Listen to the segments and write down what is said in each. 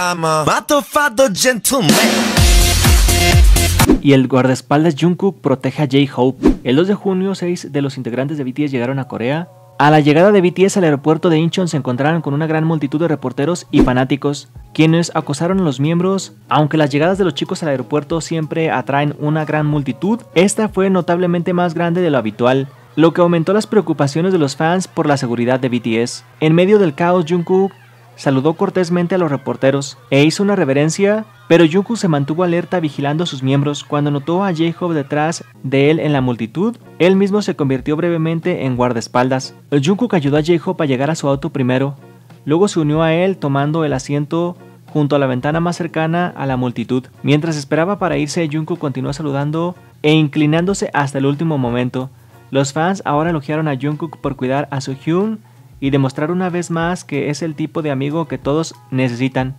I'm a motherfucker gentleman. Y el guardaespaldas Jungkook protege a J-Hope. El 2 de junio, 6 de los integrantes de BTS llegaron a Corea. A la llegada de BTS al aeropuerto de Incheon se encontraron con una gran multitud de reporteros y fanáticos, quienes acosaron a los miembros. Aunque las llegadas de los chicos al aeropuerto siempre atraen una gran multitud, esta fue notablemente más grande de lo habitual, lo que aumentó las preocupaciones de los fans por la seguridad de BTS. En medio del caos, Jungkook saludó cortésmente a los reporteros e hizo una reverencia, pero Jungkook se mantuvo alerta vigilando a sus miembros. Cuando notó a J-Hope detrás de él en la multitud, él mismo se convirtió brevemente en guardaespaldas. Jungkook ayudó a J-Hope a llegar a su auto primero, luego se unió a él tomando el asiento junto a la ventana más cercana a la multitud. Mientras esperaba para irse, Jungkook continuó saludando e inclinándose hasta el último momento. Los fans ahora elogiaron a Jungkook por cuidar a Suhyun y demostrar una vez más que es el tipo de amigo que todos necesitan.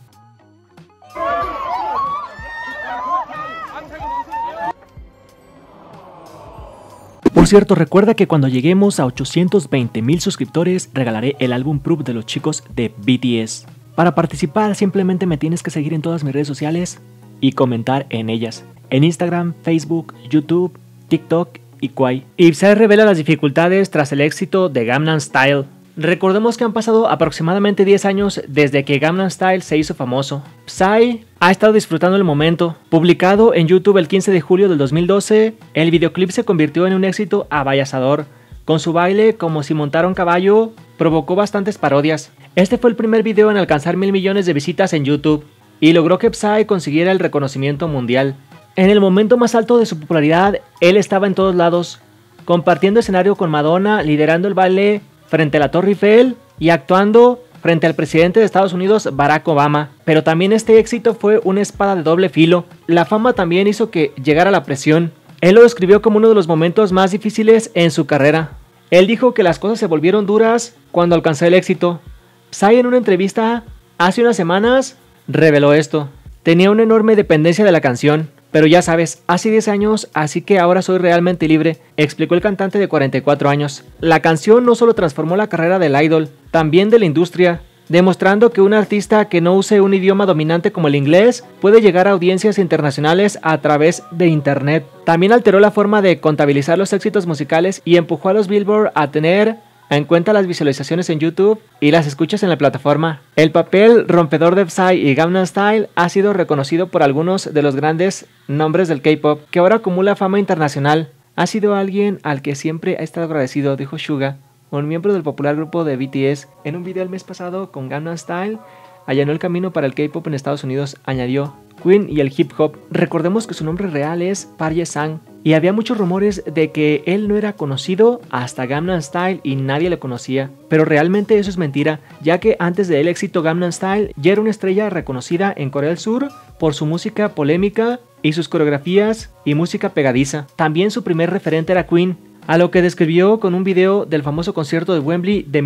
Por cierto, recuerda que cuando lleguemos a 820,000 suscriptores regalaré el álbum Proof de los chicos de BTS. Para participar simplemente me tienes que seguir en todas mis redes sociales y comentar en ellas, en Instagram, Facebook, YouTube, TikTok y Kwai. Psy revela las dificultades tras el éxito de Gangnam Style. Recordemos que han pasado aproximadamente 10 años desde que Gangnam Style se hizo famoso. Psy ha estado disfrutando el momento. Publicado en YouTube el 15 de julio del 2012, el videoclip se convirtió en un éxito avasallador. Con su baile como si montara un caballo, provocó bastantes parodias. Este fue el primer video en alcanzar 1,000 millones de visitas en YouTube y logró que Psy consiguiera el reconocimiento mundial. En el momento más alto de su popularidad, él estaba en todos lados, compartiendo escenario con Madonna, liderando el baile frente a la Torre Eiffel y actuando frente al presidente de Estados Unidos, Barack Obama. Pero también este éxito fue una espada de doble filo. La fama también hizo que llegara la presión. Él lo describió como uno de los momentos más difíciles en su carrera. Él dijo que las cosas se volvieron duras cuando alcanzó el éxito. Psy en una entrevista hace unas semanas reveló esto. Tenía una enorme dependencia de la canción. Pero ya sabes, hace 10 años, así que ahora soy realmente libre, explicó el cantante de 44 años. La canción no solo transformó la carrera del idol, también de la industria, demostrando que un artista que no use un idioma dominante como el inglés puede llegar a audiencias internacionales a través de internet. También alteró la forma de contabilizar los éxitos musicales y empujó a los Billboard a tener en cuenta las visualizaciones en YouTube y las escuchas en la plataforma. El papel rompedor de Psy y Gangnam Style ha sido reconocido por algunos de los grandes nombres del K-pop, que ahora acumula fama internacional. Ha sido alguien al que siempre ha estado agradecido, dijo Suga, un miembro del popular grupo de BTS. En un video el mes pasado con Gangnam Style, allanó el camino para el K-pop en Estados Unidos, añadió Queen y el hip hop. Recordemos que su nombre real es Park Ye-sang y había muchos rumores de que él no era conocido hasta Gangnam Style y nadie lo conocía, pero realmente eso es mentira, ya que antes del éxito Gangnam Style ya era una estrella reconocida en Corea del Sur por su música polémica y sus coreografías y música pegadiza. También su primer referente era Queen, a lo que describió con un video del famoso concierto de Wembley de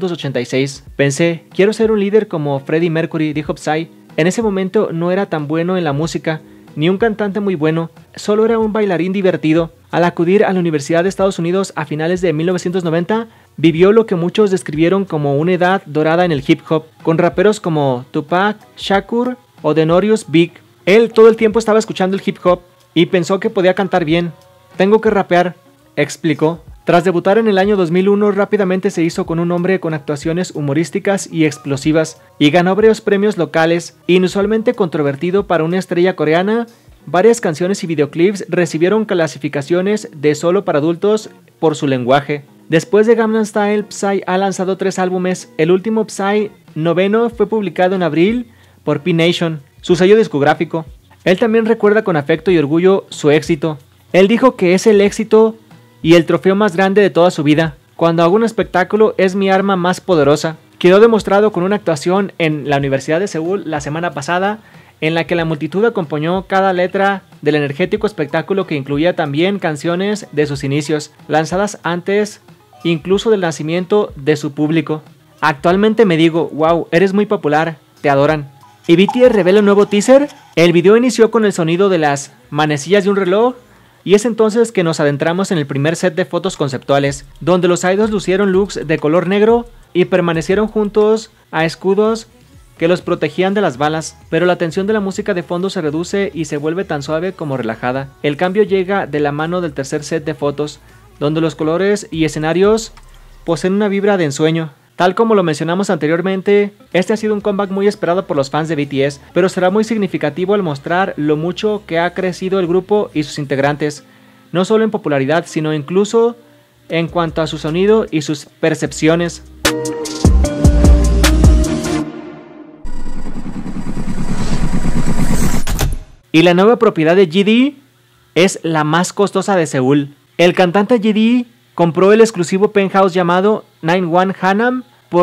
1986. Pensé, quiero ser un líder como Freddie Mercury, dijo Psy. En ese momento no era tan bueno en la música, ni un cantante muy bueno, solo era un bailarín divertido. Al acudir a la Universidad de Estados Unidos a finales de 1990, vivió lo que muchos describieron como una edad dorada en el hip hop, con raperos como Tupac, Shakur o The Notorious Big. Él todo el tiempo estaba escuchando el hip hop y pensó que podía cantar bien. Tengo que rapear, explicó. Tras debutar en el año 2001, rápidamente se hizo con un nombre con actuaciones humorísticas y explosivas, y ganó varios premios locales. Inusualmente controvertido para una estrella coreana, varias canciones y videoclips recibieron clasificaciones de solo para adultos por su lenguaje. Después de Gangnam Style, Psy ha lanzado 3 álbumes. El último, Psy 9, fue publicado en abril por P-Nation, su sello discográfico. Él también recuerda con afecto y orgullo su éxito. Él dijo que es el éxito y el trofeo más grande de toda su vida. Cuando hago un espectáculo es mi arma más poderosa. Quedó demostrado con una actuación en la Universidad de Seúl la semana pasada, en la que la multitud acompañó cada letra del energético espectáculo que incluía también canciones de sus inicios, lanzadas antes incluso del nacimiento de su público. Actualmente me digo, wow, eres muy popular, te adoran. Y BTS revela un nuevo teaser. El video inició con el sonido de las manecillas de un reloj, y es entonces que nos adentramos en el primer set de fotos conceptuales, donde los idols lucieron looks de color negro y permanecieron juntos a escudos que los protegían de las balas, pero la tensión de la música de fondo se reduce y se vuelve tan suave como relajada. El cambio llega de la mano del tercer set de fotos, donde los colores y escenarios poseen una vibra de ensueño. Tal como lo mencionamos anteriormente, este ha sido un comeback muy esperado por los fans de BTS, pero será muy significativo al mostrar lo mucho que ha crecido el grupo y sus integrantes, no solo en popularidad, sino incluso en cuanto a su sonido y sus percepciones. Y la nueva propiedad de GD es la más costosa de Seúl. El cantante GD compró el exclusivo penthouse llamado 91 Hanam por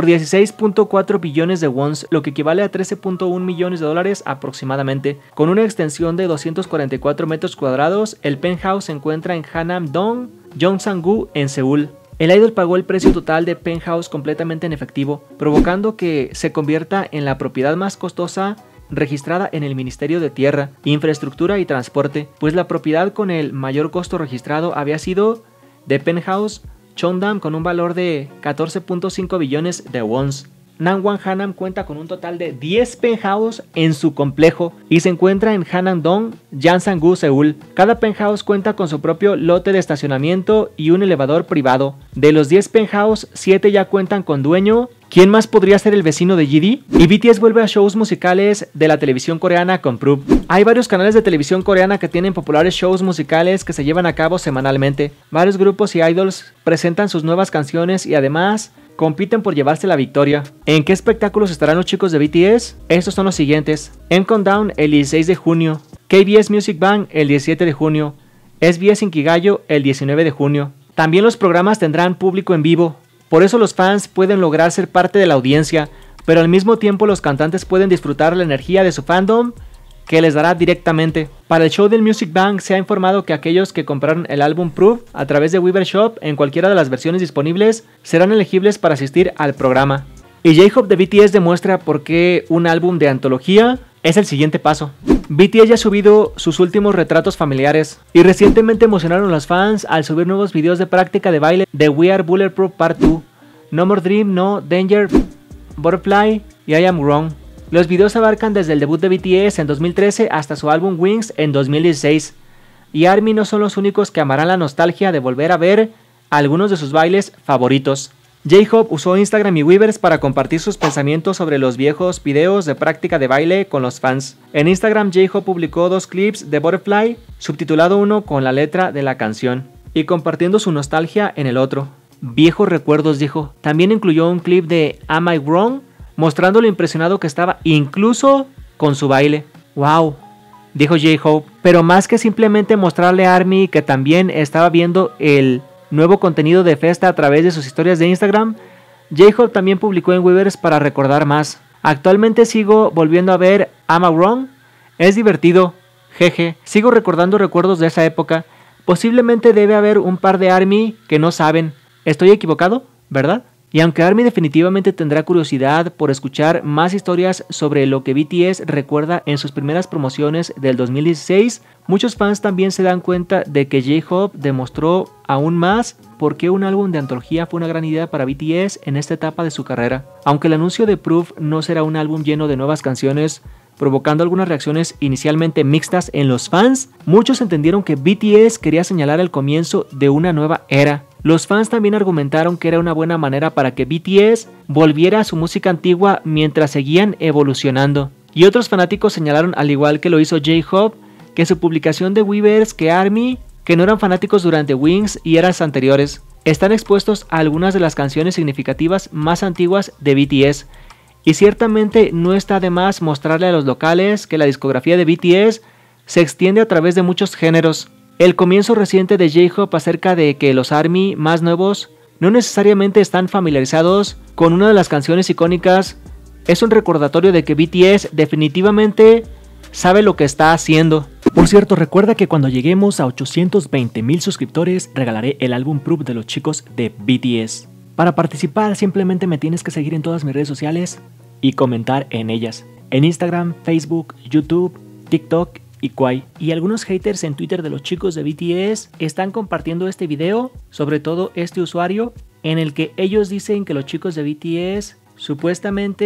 16.4 billones de wons, lo que equivale a 13.1 millones de dólares aproximadamente. Con una extensión de 244 metros cuadrados, el penthouse se encuentra en Hanam-dong, Yongsan-gu, en Seúl. El idol pagó el precio total de penthouse completamente en efectivo, provocando que se convierta en la propiedad más costosa registrada en el Ministerio de Tierra, Infraestructura y Transporte, pues la propiedad con el mayor costo registrado había sido de Penthouse Cheongdam con un valor de 14.5 billones de wons. 91 Hanam cuenta con un total de 10 penthouse en su complejo y se encuentra en Hanam-dong, Yongsan-gu, Seúl. Cada penthouse cuenta con su propio lote de estacionamiento y un elevador privado. De los 10 penthouse, 7 ya cuentan con dueño. ¿Quién más podría ser el vecino de GD? Y BTS vuelve a shows musicales de la televisión coreana con Proof. Hay varios canales de televisión coreana que tienen populares shows musicales que se llevan a cabo semanalmente. Varios grupos y idols presentan sus nuevas canciones y además compiten por llevarse la victoria. ¿En qué espectáculos estarán los chicos de BTS? Estos son los siguientes: M-Countdown el 16 de junio, KBS Music Bank el 17 de junio, SBS Inkigayo el 19 de junio. También los programas tendrán público en vivo. Por eso los fans pueden lograr ser parte de la audiencia, pero al mismo tiempo los cantantes pueden disfrutar la energía de su fandom que les dará directamente. Para el show del Music Bank se ha informado que aquellos que compraron el álbum Proof a través de Weverse Shop en cualquiera de las versiones disponibles serán elegibles para asistir al programa. Y J-Hope de BTS demuestra por qué un álbum de antología es el siguiente paso. BTS ya ha subido sus últimos retratos familiares y recientemente emocionaron a los fans al subir nuevos videos de práctica de baile de We Are Bulletproof Part 2, No More Dream, No Danger, Butterfly y I Am Wrong. Los videos abarcan desde el debut de BTS en 2013 hasta su álbum Wings en 2016. Y ARMY no son los únicos que amarán la nostalgia de volver a ver algunos de sus bailes favoritos. J-Hope usó Instagram y Weverse para compartir sus pensamientos sobre los viejos videos de práctica de baile con los fans. En Instagram, J-Hope publicó 2 clips de Butterfly, subtitulado uno con la letra de la canción, y compartiendo su nostalgia en el otro. Viejos recuerdos, dijo. También incluyó un clip de Am I Wrong, mostrando lo impresionado que estaba incluso con su baile. ¡Wow!, dijo J-Hope. Pero más que simplemente mostrarle a ARMY que también estaba viendo el nuevo contenido de Festa a través de sus historias de Instagram, J-Hope también publicó en Weverse para recordar más. Actualmente sigo volviendo a ver Am I Wrong. Es divertido, jeje. Sigo recordando recuerdos de esa época. Posiblemente debe haber un par de ARMY que no saben. Estoy equivocado, ¿verdad? Y aunque ARMY definitivamente tendrá curiosidad por escuchar más historias sobre lo que BTS recuerda en sus primeras promociones del 2016, muchos fans también se dan cuenta de que J-Hope demostró aún más por qué un álbum de antología fue una gran idea para BTS en esta etapa de su carrera. Aunque el anuncio de Proof no será un álbum lleno de nuevas canciones, provocando algunas reacciones inicialmente mixtas en los fans, muchos entendieron que BTS quería señalar el comienzo de una nueva era. Los fans también argumentaron que era una buena manera para que BTS volviera a su música antigua mientras seguían evolucionando. Y otros fanáticos señalaron, al igual que lo hizo J-Hope, que su publicación de Weverse que ARMY, que no eran fanáticos durante Wings y eras anteriores, están expuestos a algunas de las canciones significativas más antiguas de BTS. Y ciertamente no está de más mostrarle a los locales que la discografía de BTS se extiende a través de muchos géneros. El comienzo reciente de J-Hope acerca de que los ARMY más nuevos no necesariamente están familiarizados con una de las canciones icónicas es un recordatorio de que BTS definitivamente sabe lo que está haciendo. Por cierto, recuerda que cuando lleguemos a 820,000 suscriptores regalaré el álbum Proof de los chicos de BTS. Para participar simplemente me tienes que seguir en todas mis redes sociales y comentar en ellas. En Instagram, Facebook, YouTube, TikTok y Kwai. Y algunos haters en Twitter de los chicos de BTS están compartiendo este video, sobre todo este usuario, en el que ellos dicen que los chicos de BTS supuestamente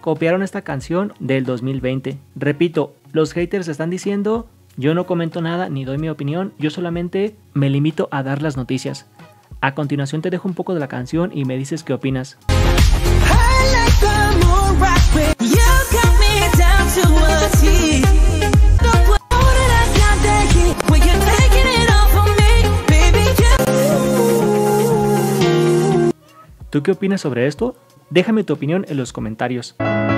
copiaron esta canción del 2020. Repito, los haters están diciendo, yo no comento nada ni doy mi opinión, yo solamente me limito a dar las noticias. A continuación te dejo un poco de la canción y me dices qué opinas. ¿Tú qué opinas sobre esto? Déjame tu opinión en los comentarios.